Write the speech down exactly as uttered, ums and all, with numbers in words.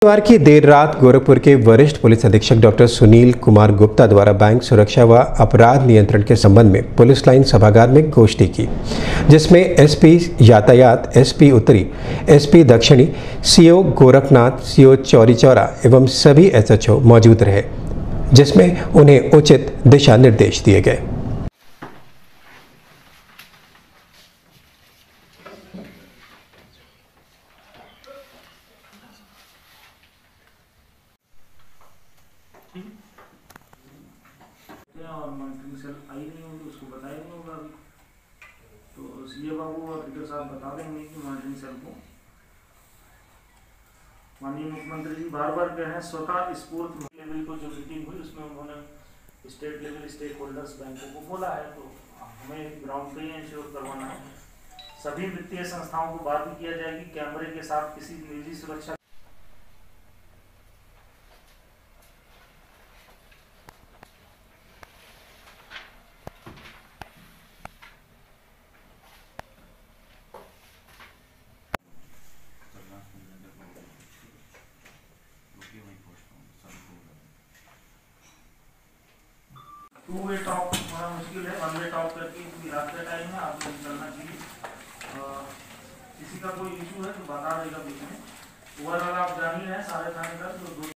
शुक्रवार की देर रात गोरखपुर के वरिष्ठ पुलिस अधीक्षक डॉक्टर सुनील कुमार गुप्ता द्वारा बैंक सुरक्षा व अपराध नियंत्रण के संबंध में पुलिस लाइन सभागार में गोष्ठी की, जिसमें एसपी यातायात, एसपी उत्तरी, एसपी दक्षिणी, सीओ गोरखनाथ, सीओ चौरी चौरा एवं सभी एसएचओ मौजूद रहे, जिसमें उन्हें उचित दिशा निर्देश दिए गए। और मॉनिटरिंग सेल आई नहीं होगी, उसको बताया नहीं होगा अभी, तो सीए बाबू और लीडर साहब बता देंगे कि मॉनिटरिंग सेल को माननीय मुख्यमंत्री जी बार बार कह रहे हैं स्वतः स्फूर्त लेवल को जो मीटिंग हुई उसमें उन्होंने स्टेट लेवल स्टेक होल्डर्स बैंकों को बोला है, तो हमें ग्राउंड पे ही इंश्योर करवाना है। सभी वित्तीय संस्थाओं को बात भी किया जाएगी कैमरे के साथ किसी निजी सुरक्षा टू वे टॉप थोड़ा मुश्किल है, वन वे टॉप करके क्योंकि रात का टाइम है, आपको निकलना चाहिए। किसी का कोई इशू है तो बता देगा बीच में। ओवरऑल आप जान ही रहे हैं सारे थाने का तो